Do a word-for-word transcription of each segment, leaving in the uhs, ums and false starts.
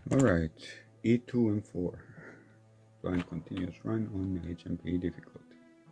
Alright, E two and four. Blind continuous run on H M P difficulty.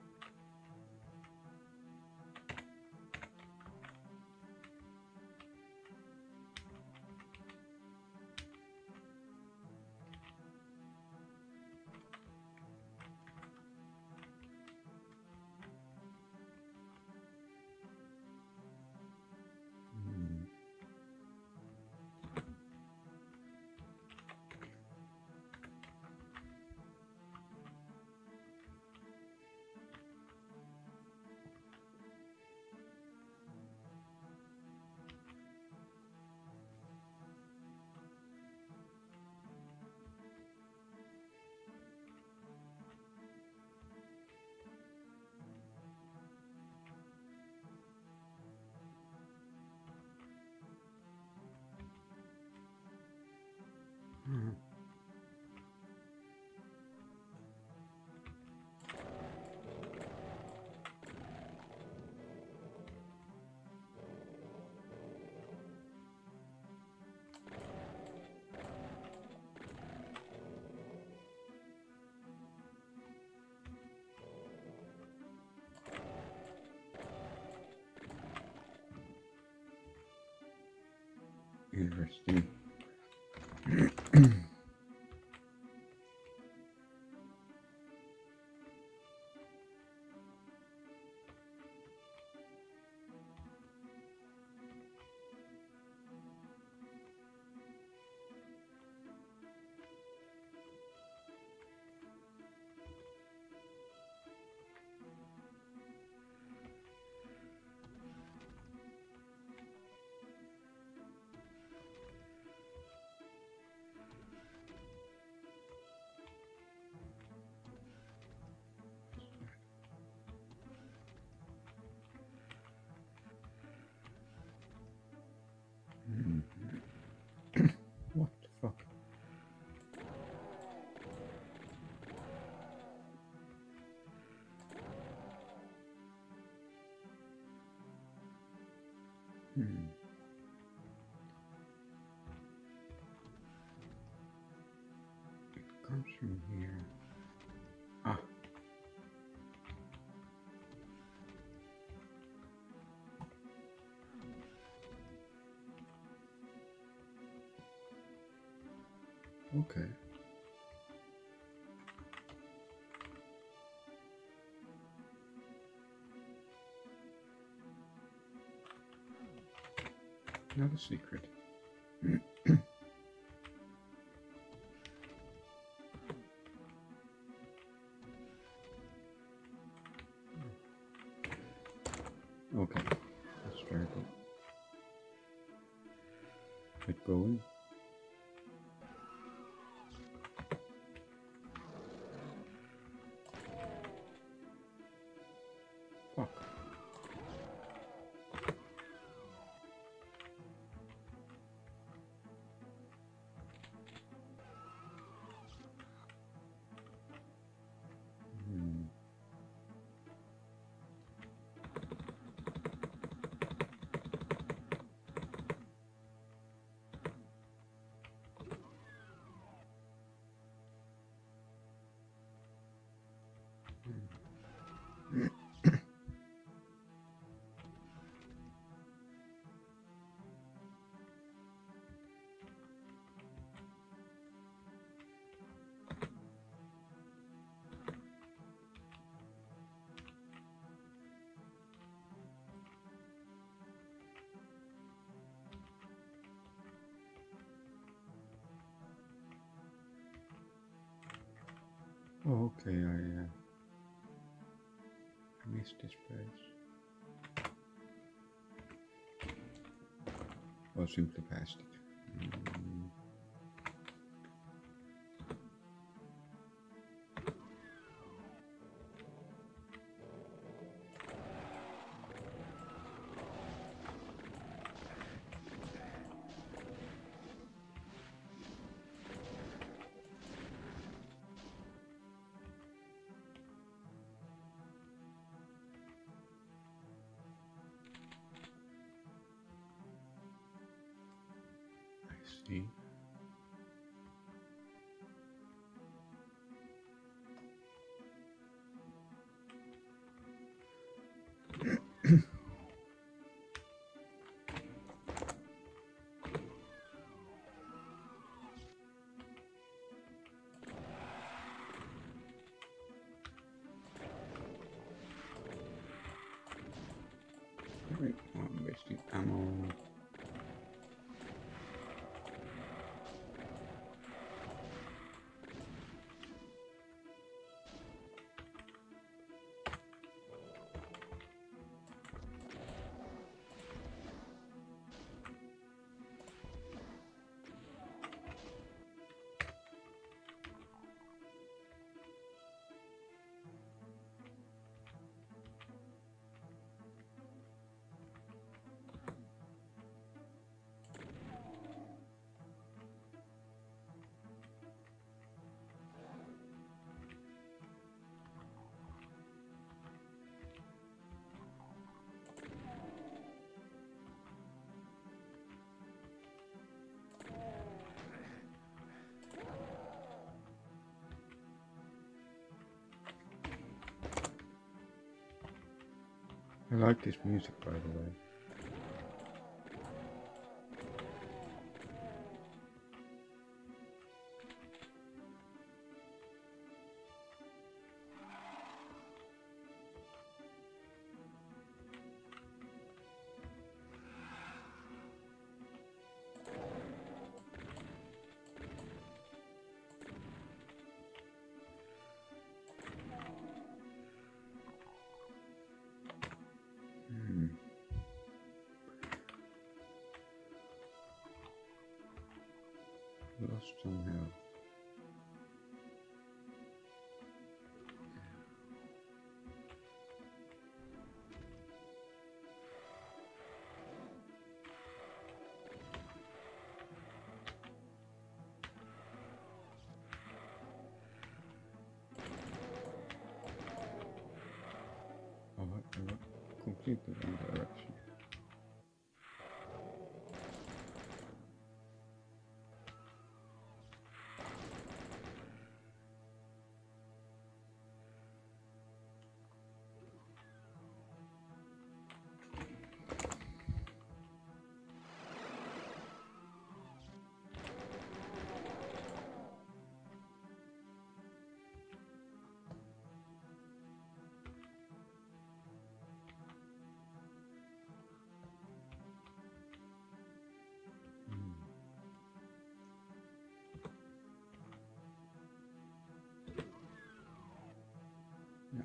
Hmm. Interesting. Hmm. What the fuck? Hmm. It comes from here. Ah. Okay. Not a secret. Okay. Let's try to get going. Fuck. Hmm. Oh, okay, I uh, missed this place. Or simply passed it. Mm. I see. like this music, by the way. Hmm. Lost some health. Oh, I went completely wrong direction. Yeah.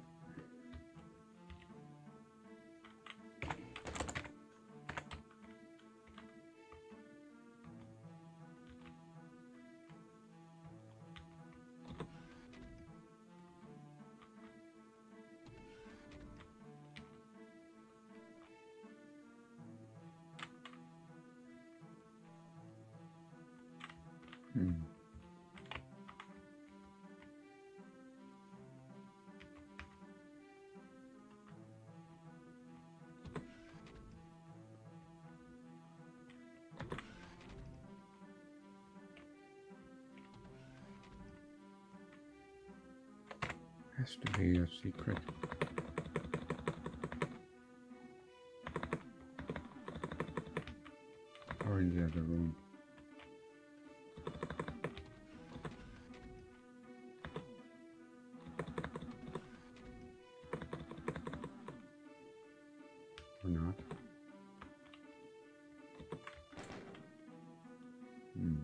Hmm. Has to be a secret. Or in the other room. Or not. Hmm.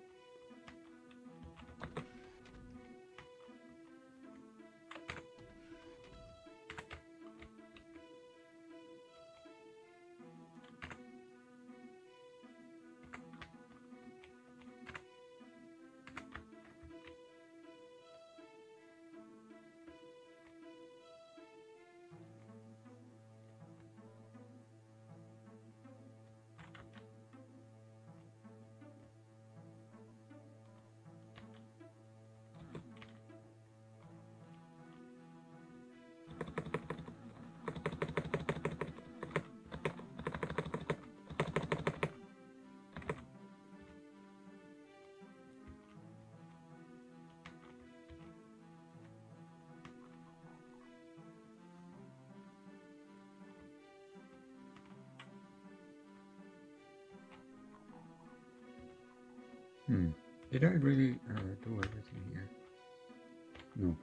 Hmm. Did I really uh, do everything here? No.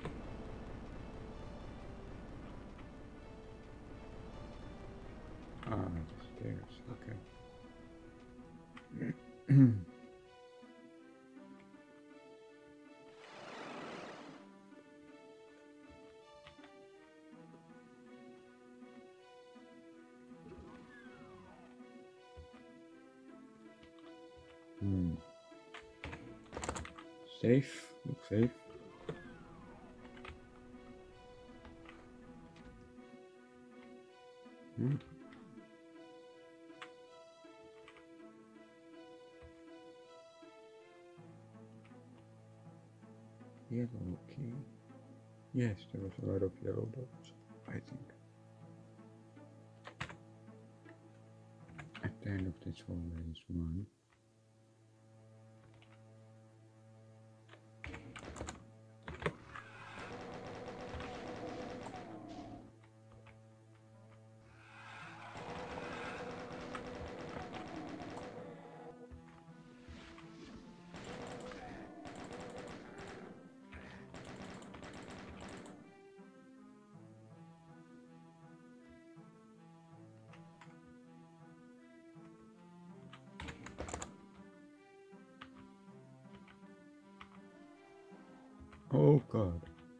Ah, the stairs. Okay. Hmm. Safe. Look safe. Hmm. Yellow key. Yes, there was a lot of yellow dots, I think. At the end of this hallway is one. Oh god.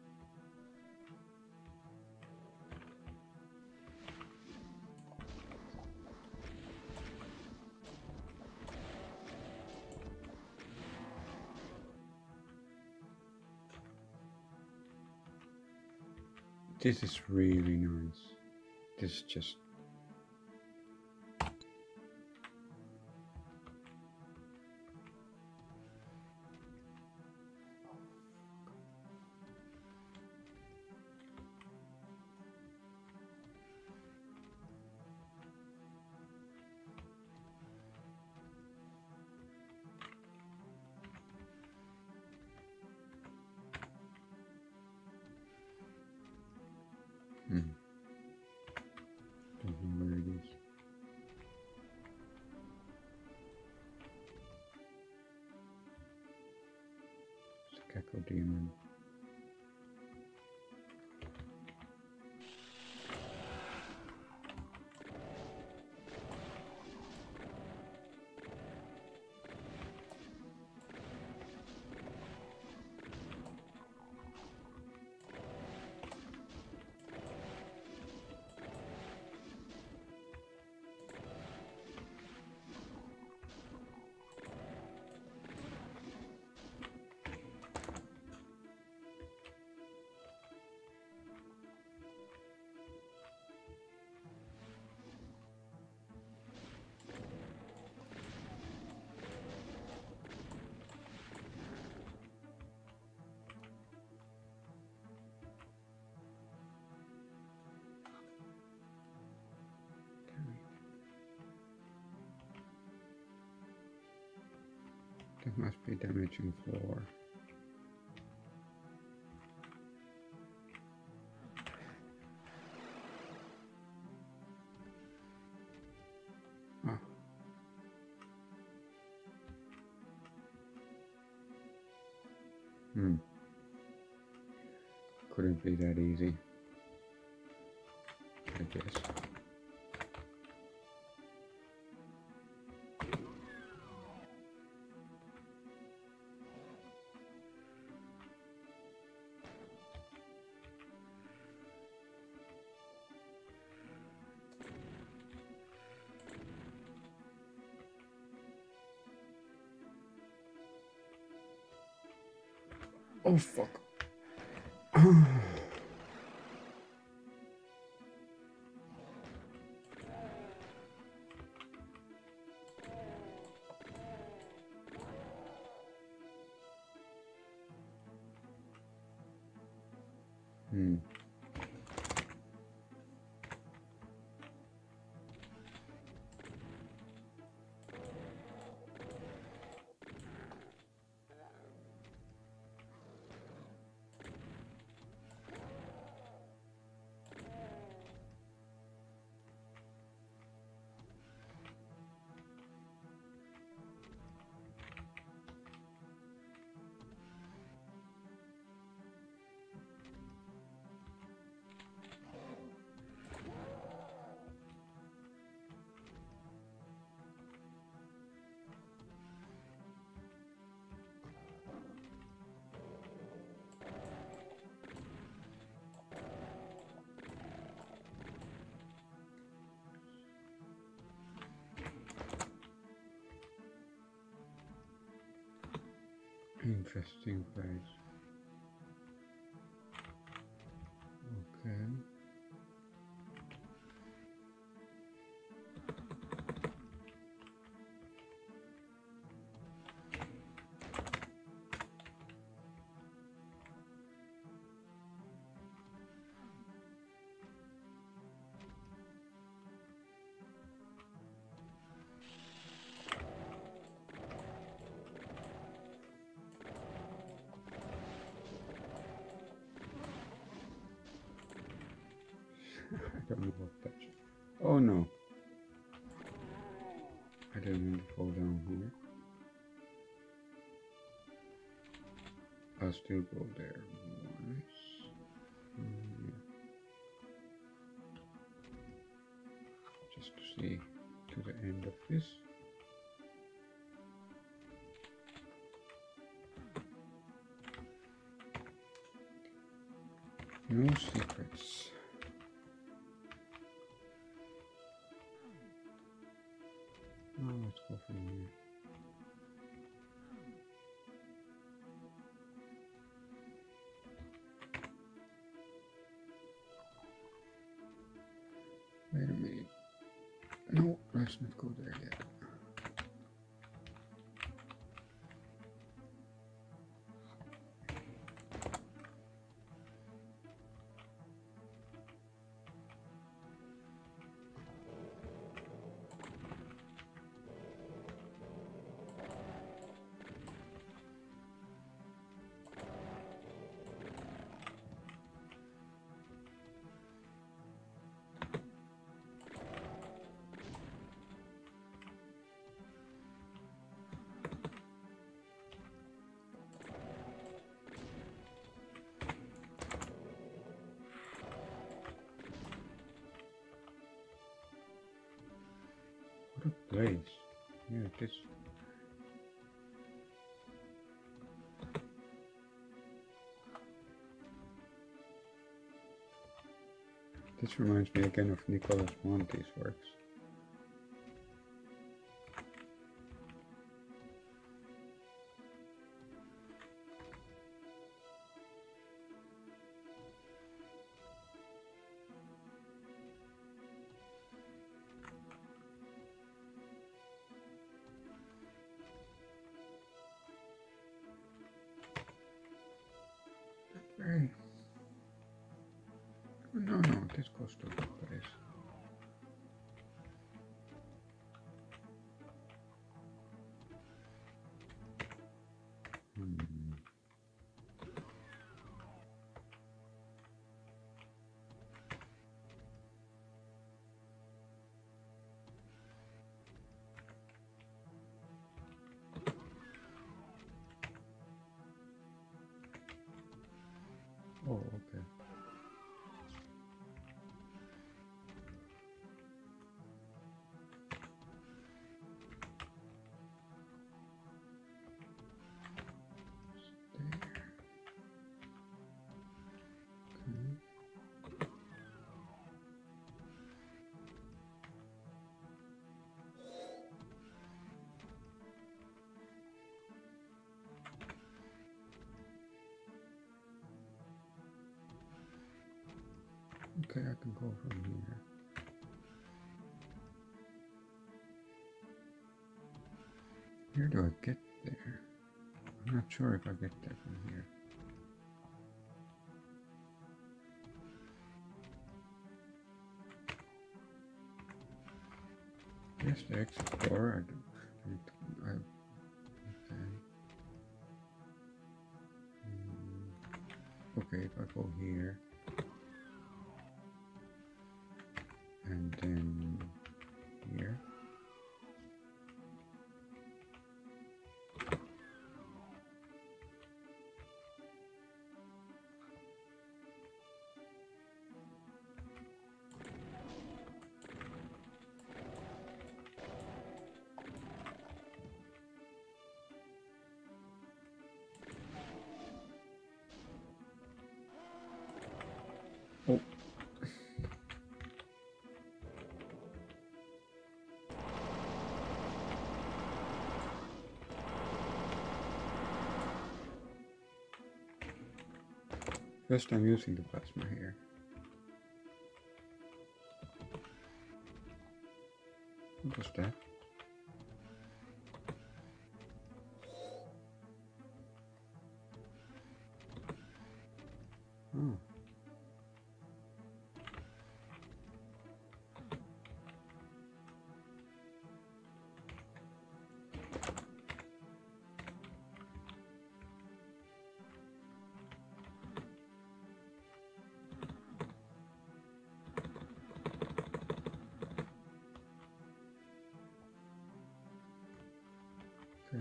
This is really nice. This is just hmm. Don't know where it is. It's a Cacodemon. That must be damaging floor. Ah. Hmm. Couldn't be that easy, I guess. Oh fuck. Hmm. Interesting place. Okay. I don't know what that. Oh no. I didn't want to fall down here. I'll still go there once. Mm, yeah. Just to see to the end of this. No secrets. Oh, let's go from here. Wait a minute. No, let's not go there yet. What a place. Yeah, this. This reminds me again of Nicholas Monti's works. Very. No, no, this goes to the place. Hmm. Oh, okay. Okay, I can go from here. Where do I get there? I'm not sure if I get there from here. Yes, the exit door. I do. I, I, okay. Mm, okay, if I go here. And then here. Oh. First time using the plasma here. What was that? Oh. Okay.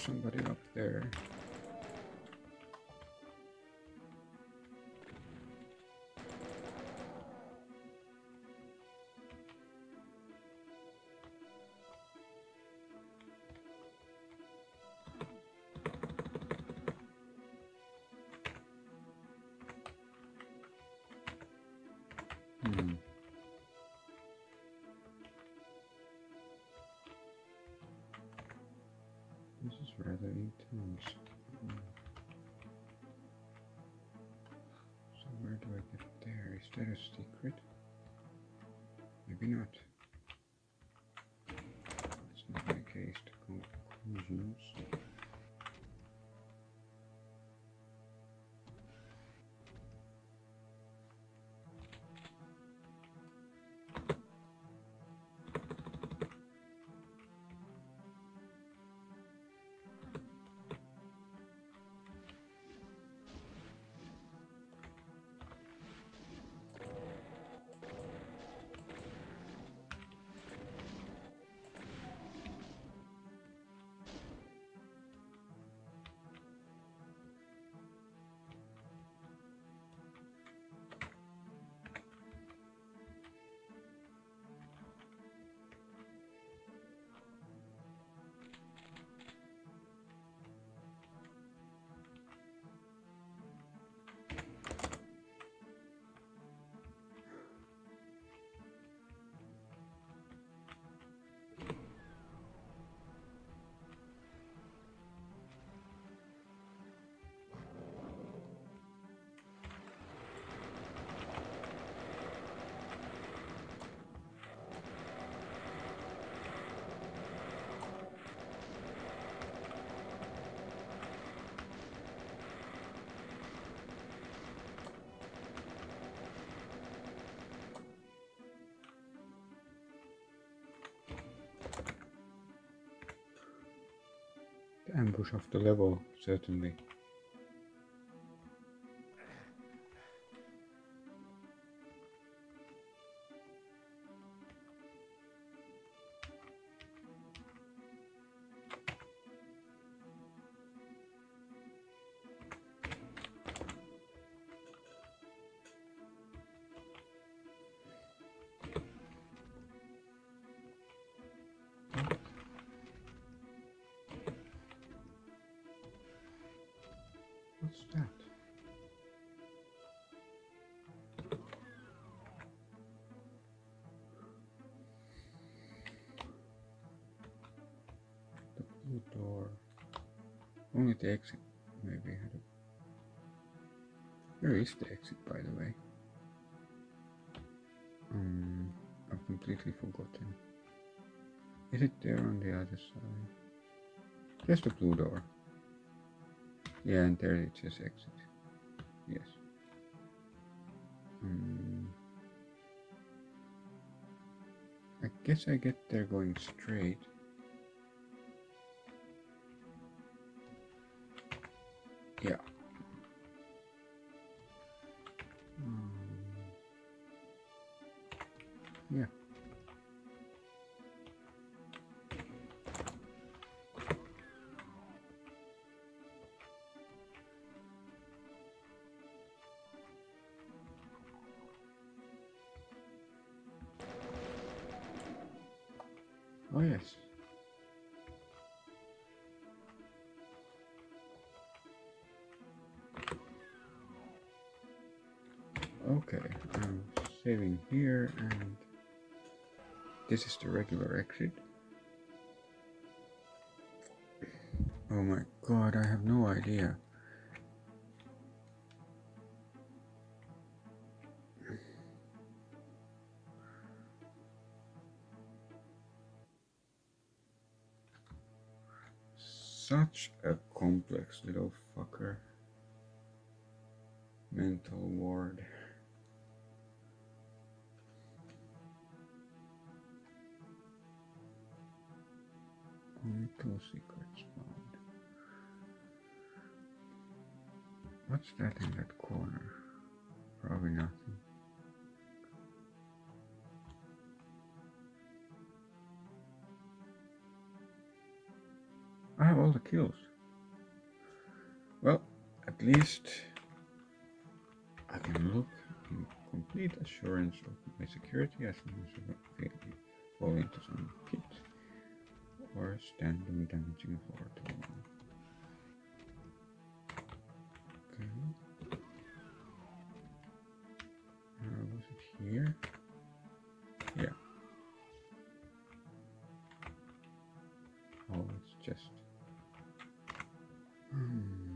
somebody up there. Hmm. This is rather intense. Hmm. So where do I get there? Is that a secret? Maybe not. It's not my case to conclusions. The ambush of the level, certainly. What's that? The blue door. Only the exit maybe had a... Where is the exit, by the way? Um, I've completely forgotten. Is it there on the other side? Just the blue door. Yeah, and there it says exit. Yes. Um, I guess I get there going straight. Yeah. Um, yeah. Oh yes. Okay, I'm saving here, and this is the regular exit. Oh my god, I have no idea. Such a complex little fucker. Mental ward. Only two secrets found. What's that in that corner? Probably nothing. I have all the kills. Well, at least I can look in complete assurance of my security as long as I don't fall into some pit or stand on damaging floor too long. Okay. Uh, was it here? Yeah. Oh, it's just... Hmm.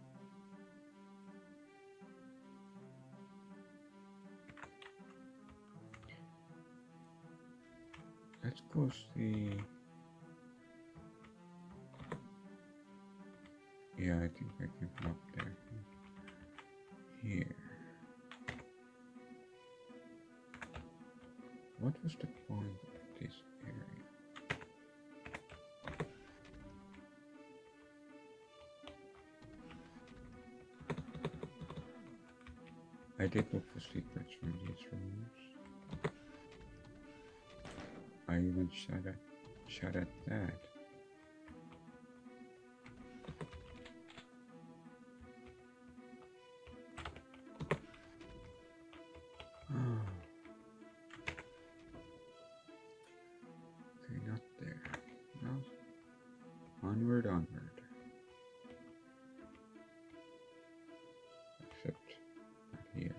Let's go see... Yeah, I think I can come up there. Here. What was the point of this area? I did look for secrets from these rooms. I even shot at, shot at that. Oh. Okay, not there. No. Onward, onward. Except not here.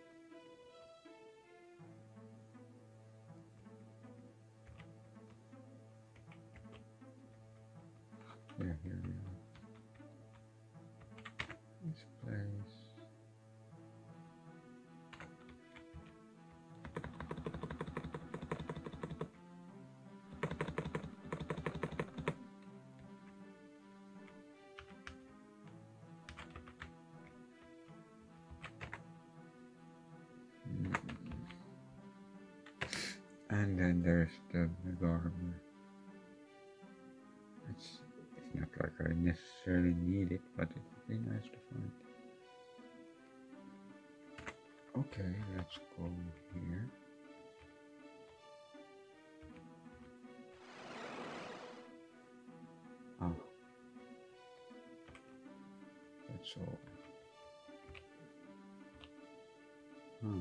Yeah, here we are. This place. Mm. And then there's the mega armor. It's, it's not like I necessarily need it, but it would be nice to find. Okay, let's go here. Ah, that's all. Hmm.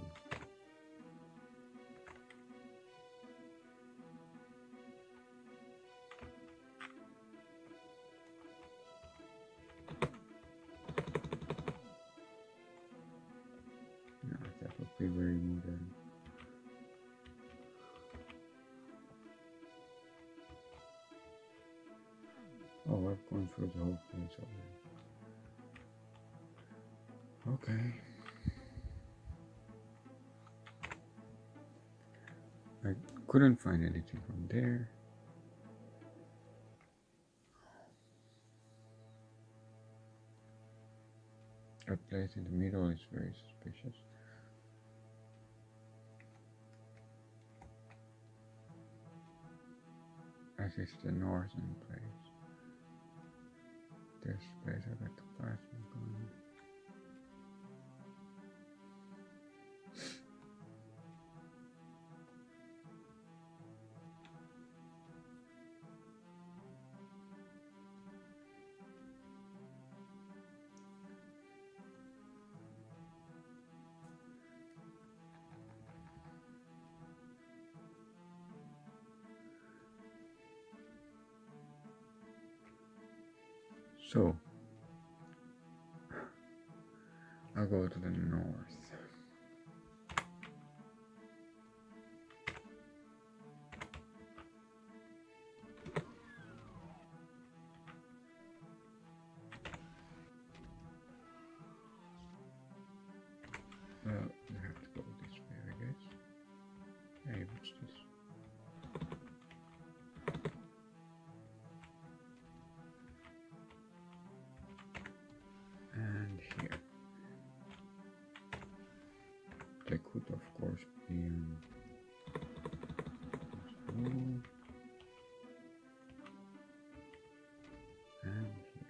No, that would be very modern. Oh, I've gone through the whole place already. Okay. I couldn't find anything from there. That place in the middle is very suspicious. As is the northern place. This place I got the plasma gun. So, I'll go to the north. Well, you have to go this way, I guess. Hey, what's this? And here. They could, of course, be um, and here.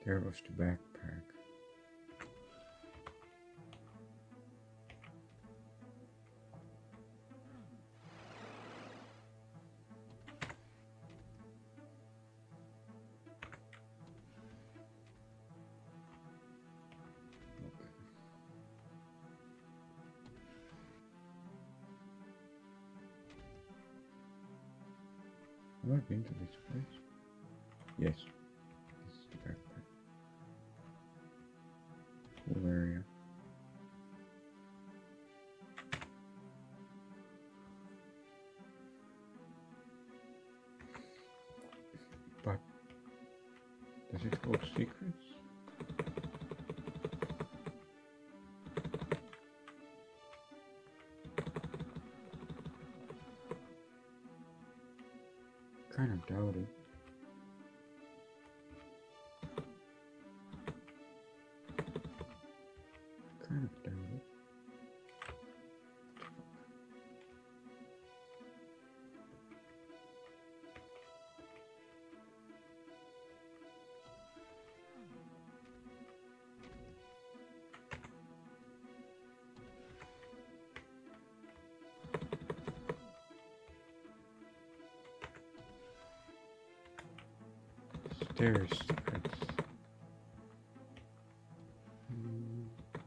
There was the backpack. Have I been to this place? Yes. This is the backpack. Cool area. But does it hold secrets? Kind of doubt it. Kind of doubt it. Stairs secrets. Hmm.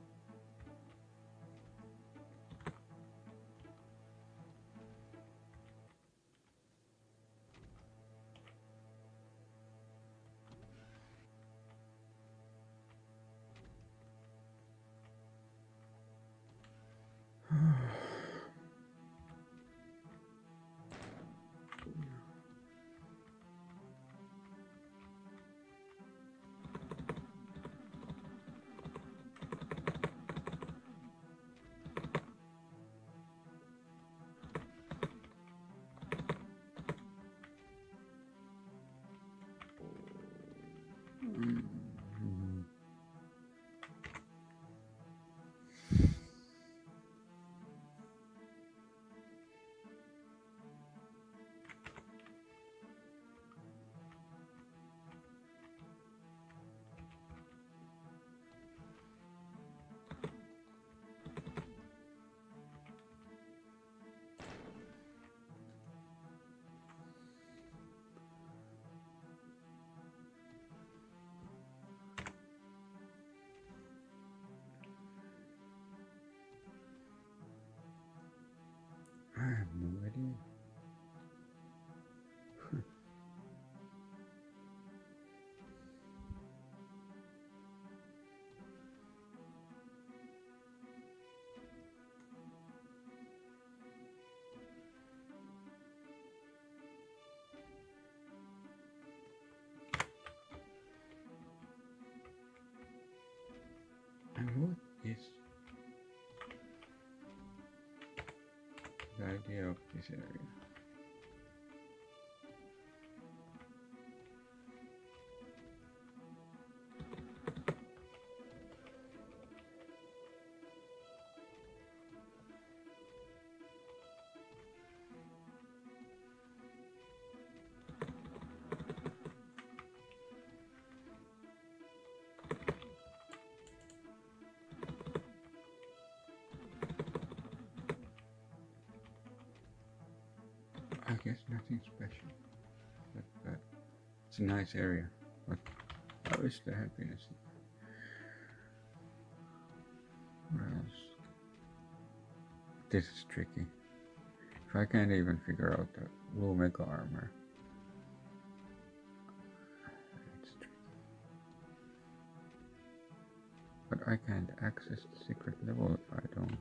Mm. I have no idea. And what is the idea of this area? I guess nothing special, but, but it's a nice area. But how is the happiness? What else? This is tricky. If I can't even figure out the blue mega armor, it's tricky. But I can't access the secret level if I don't.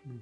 Hmm.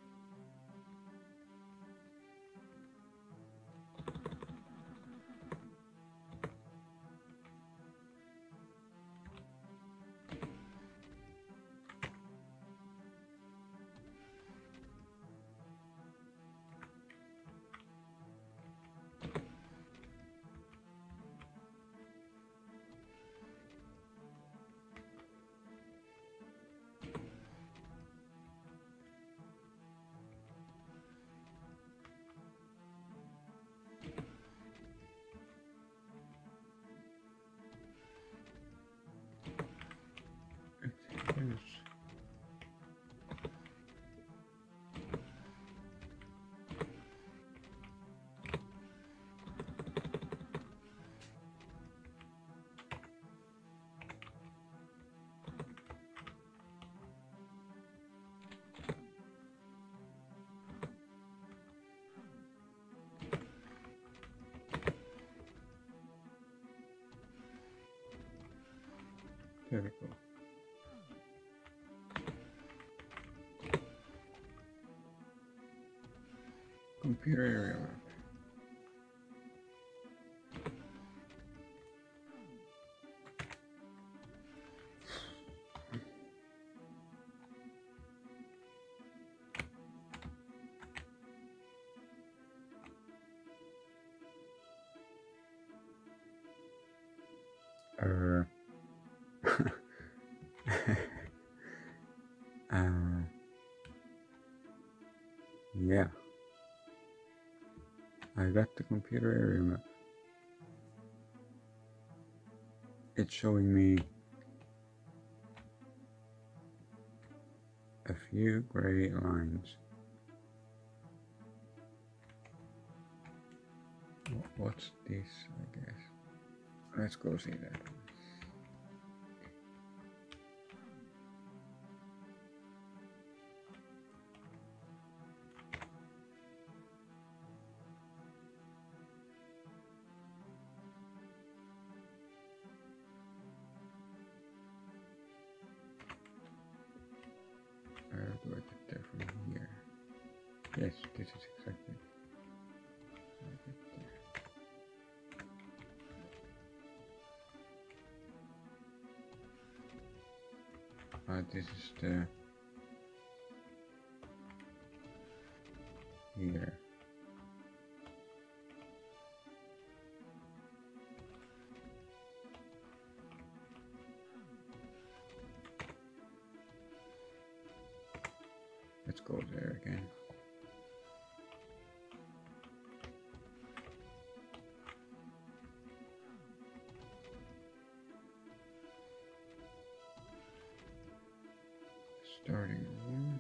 It is. There we go. Computer area map. Uh, uh, yeah, I got the computer area map. It's showing me a few gray lines. What's this, I guess? Let's go see that. Where do I get there from here? Yes, this is exactly. I get there. Uh, this is the here. Let's go there again. Starting room.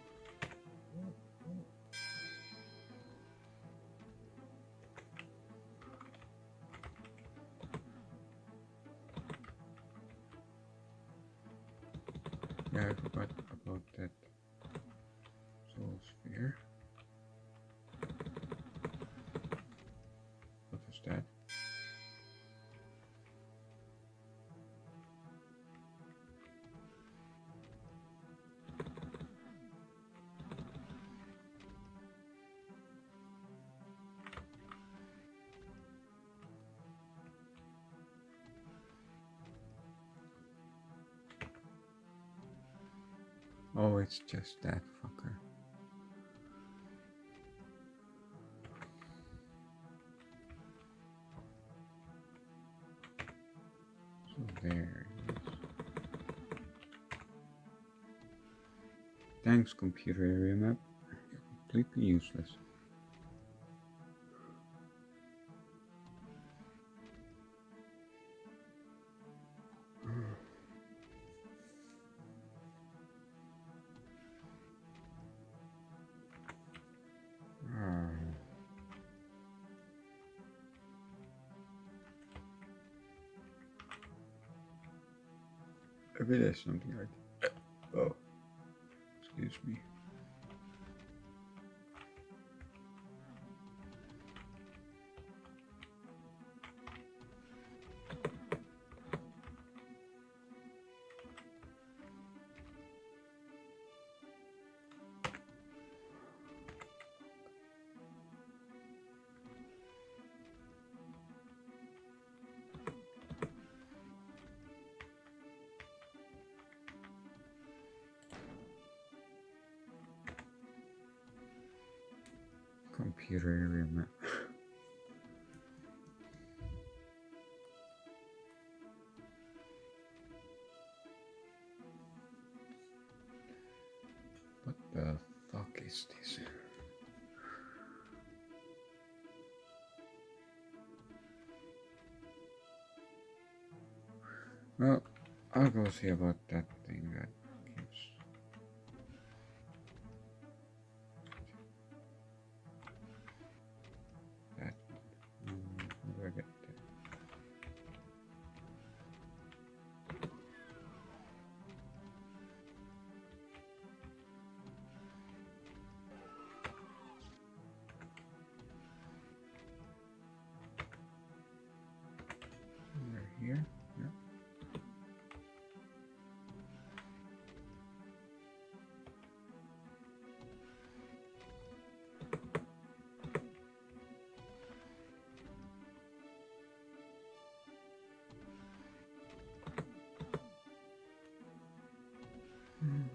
Yeah, I forgot about that soul sphere. What was that? Oh, it's just that fucker. So there it is. Thanks, computer area map. You're completely useless. Maybe there's something like. Oh, excuse me. Computer area map. What the fuck is this? Well, I'll go see about that thing that gives. That one. Um, how do I get there? Over here? Yep. Hmm.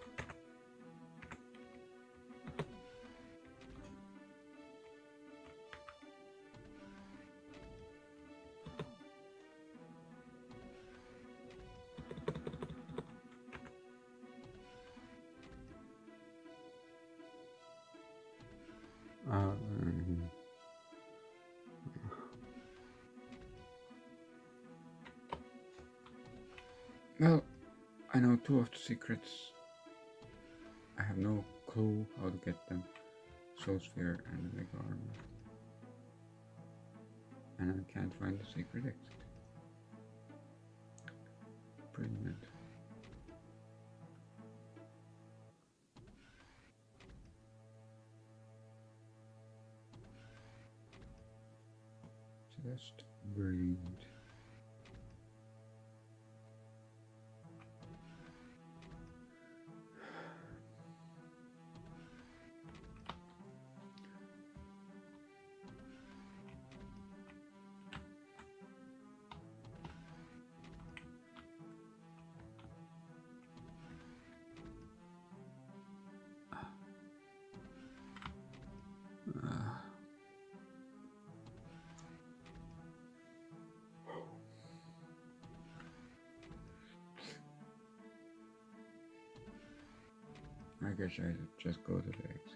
Um, well, I know two of the secrets. I have no clue how to get them. Soul Sphere and the Mega Armor. And I can't find the secret exit. Brilliant. Just brilliant. Uh, I guess I should just go to the exit.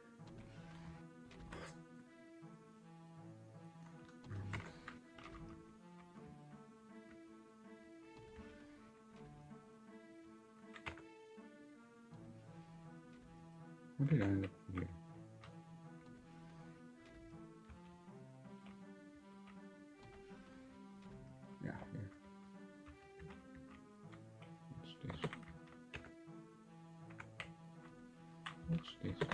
What did I end up here? Yeah, here. What's this? What's this?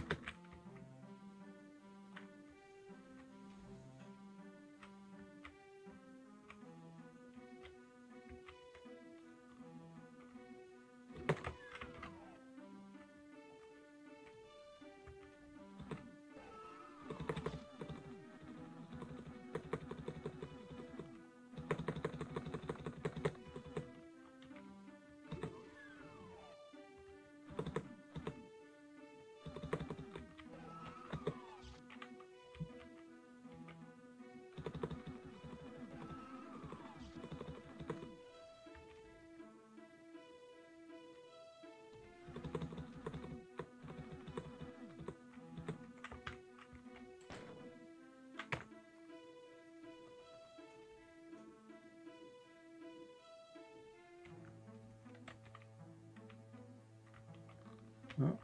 Oh,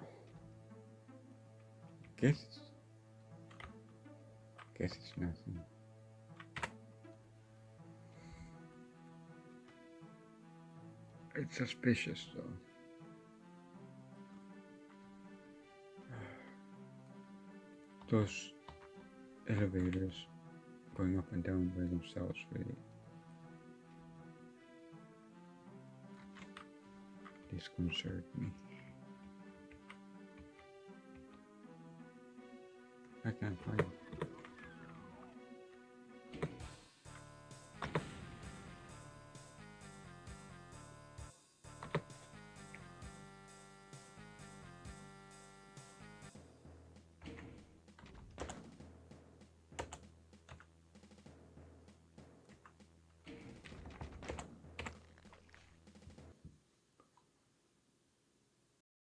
guess it's, guess it's nothing. It's suspicious though. Those elevators going up and down by themselves really disconcert me. I can't find it.